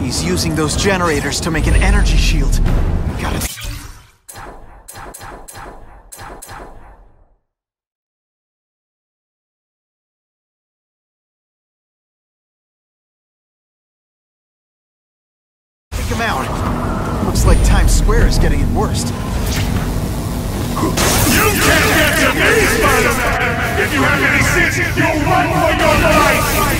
He's using those generators to make an energy shield. Gotta... Take him out. Looks like Times Square is getting it worst. You can't get to me, Spider-Man! If you have any sense, you'll run for your life!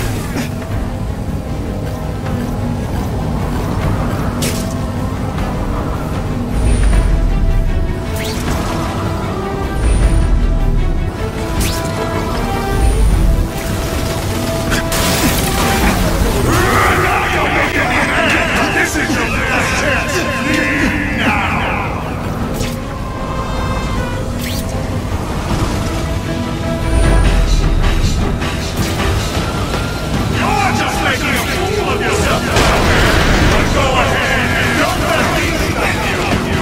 This is your last chance! Leave now! You're just making a fool of yourself, but go ahead and don't let me stop you!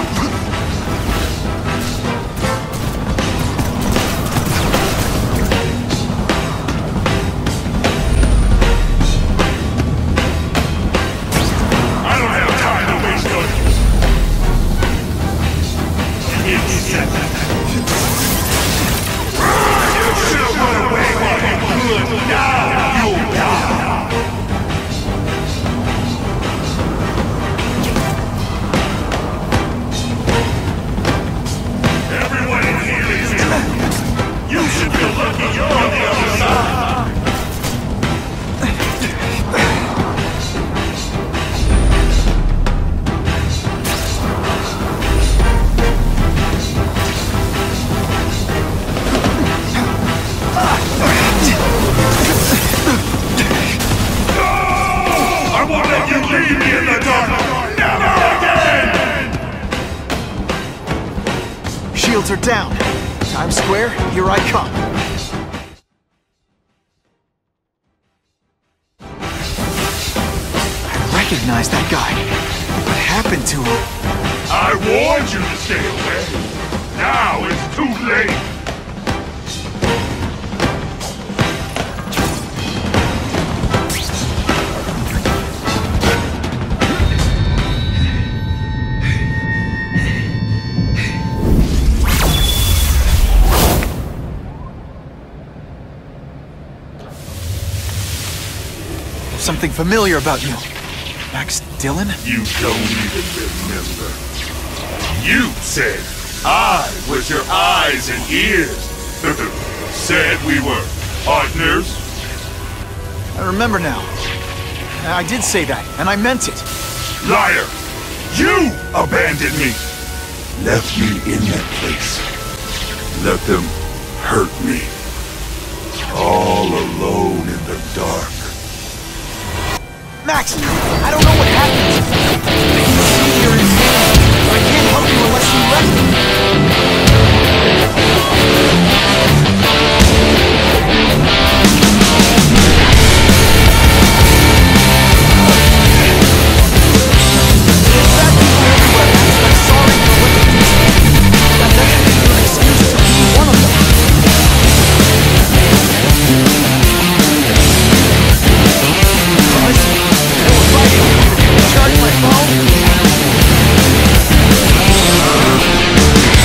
I don't have time to waste on you. You should have run away while you could. Now you'll die. Everyone in here is ill. You should feel lucky you're on the other side. I won't let you leave me in the dark! Never again! Shields are down. Times Square, here I come. I recognize that guy. What happened to him? I warned you to stay away. Now it's too late. Something familiar about you. Max Dillon? You don't even remember. You said I was your eyes and ears. Said we were partners. I remember now. I did say that, and I meant it. Liar! You abandoned me! Left me in that place. Let them hurt me. All alone in the dark. Max, I don't know what happened. I can see you're in pain. I can't help you unless you let me. There's bad people everywhere, Max, and I'm sorry for what you did. That doesn't give you an excuse to be one of them. Charge my phone?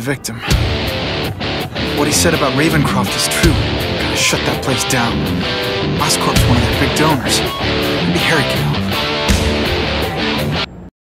victim. What he said about Ravencroft is true. Gotta shut that place down. Oscorp's one of their big donors. Maybe Harry can help.